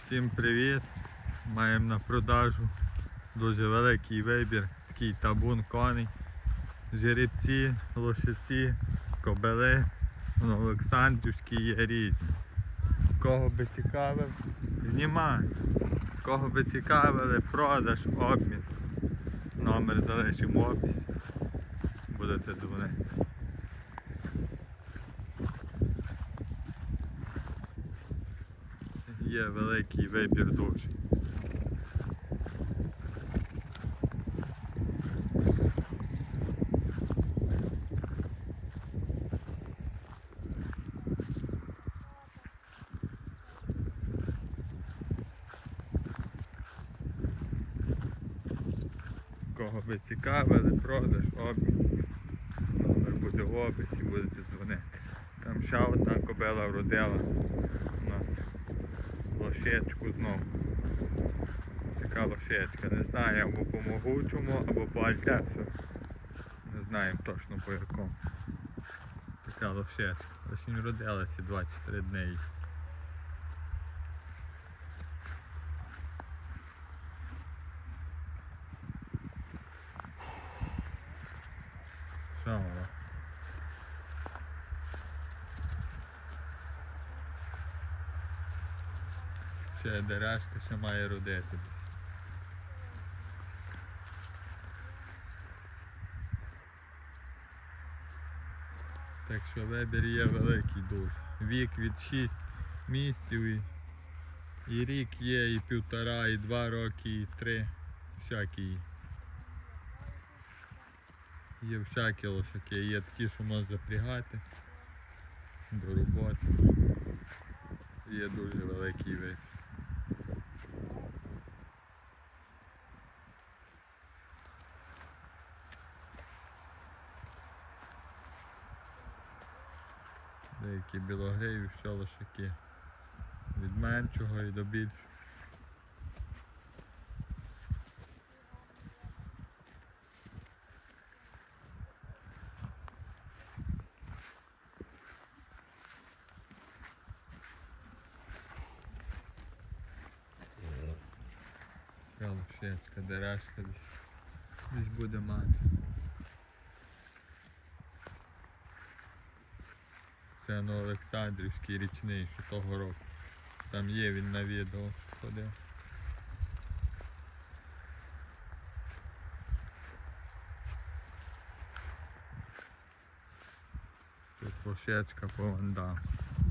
Всім привіт! Маємо на продажу дуже великий вибір, такий табун коней, жеребці, лошиці, кобили, Олександрівські є різні. Кого би цікавив, знімай. Кого би цікавили, продаж, обмін. Номер залишимо в описі. Будете дзвонити. Є великий вибір дуже. Кого би цікавили, продаж, обмін. Номер буде в описі, будете дзвонити. Там ще одна кобила вродила у нас лошечку знову. Така лошечка, не знаю, або по могучому, або по альтесу. Не знаємо точно по якому. Така лошечка. Осінь родилася 24 дні. Що вона? Ще дережка ще має родити десь. Так що вибір є великий дуже. Вік від 6 місяців і рік є, і 1,5, і 2 роки, і 3. Всякі є. Є всякі лошаки, є такі, що можна запрягати до роботи. Є дуже великий вибір. Деякі білогриві, все лошаки. Від меншого і до більшого. Така лошечка, дережка десь буде мати. Це на Олександрівський річний, що того року. Там є він на відео, що ходив. Тут лошечка по вандам.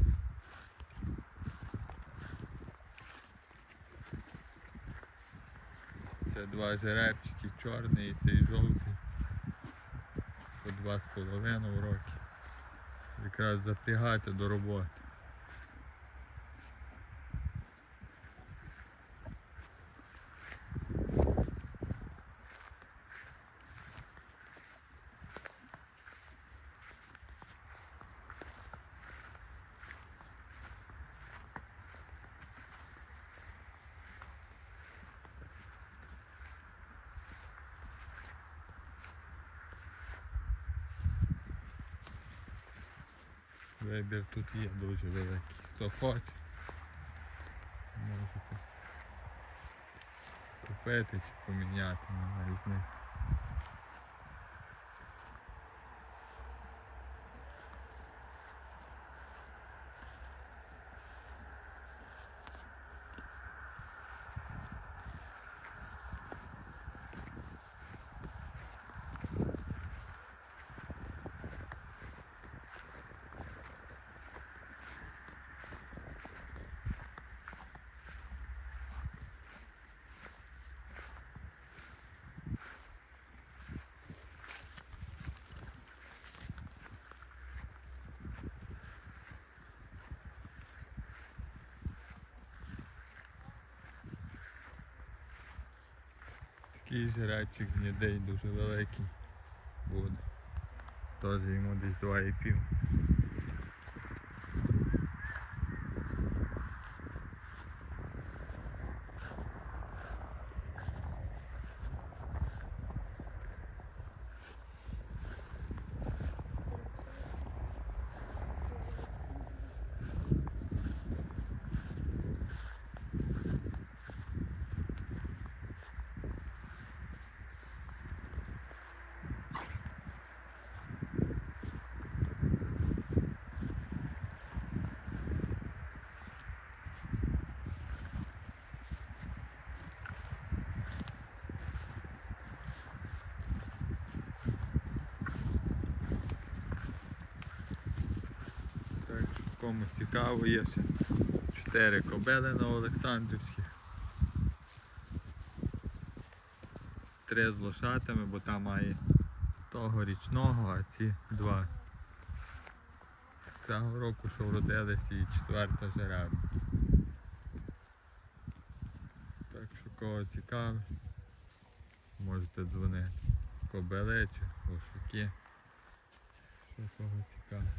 Це два жеребчики, чорний і цей жовтий. По 2,5 роки. Якраз запрягати до роботи. Вибір тут є дуже великий. Хто хоче, можете купити чи поміняти, немає різниці. Такий жеребчик гнідий, дуже великий буде. Теж йому десь 2,5. цікаво, є ще 4 кобили на Олександрівських. 3 з лошатами, бо там має того річного, а ці 2. Цього року, що вродились, і 4-та жеребна. Так що кого цікавить, можете дзвонити. Кобили чи лошаки, що кого цікавить.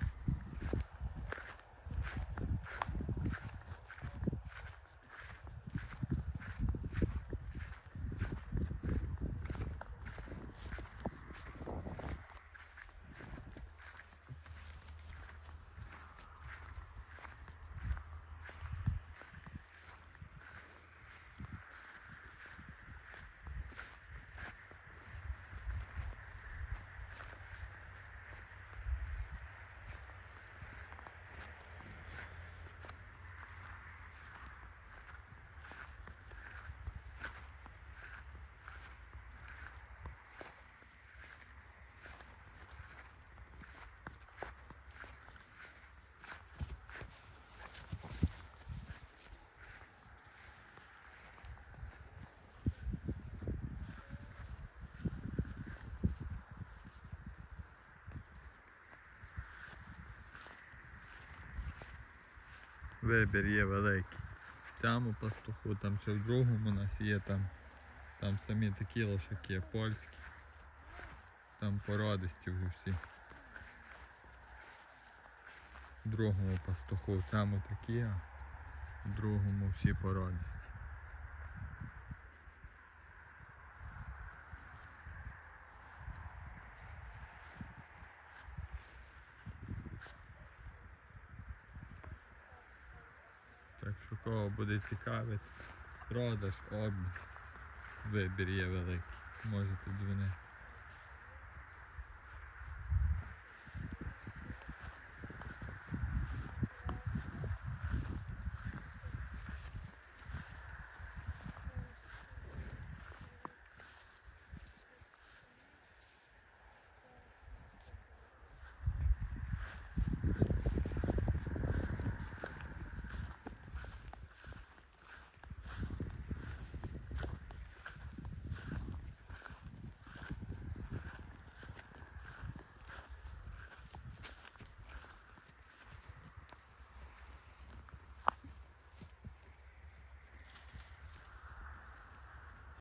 Вибір є великий. В цьому пастуху, там ще в другому у нас є там самі такі лошаки польські. Там породисті вже всі. В другому пастуху, в цьому такі, а в другому всі породисті. Так що кого буде цікавити, продаж, обмін, вибір є великий, можете дзвонити.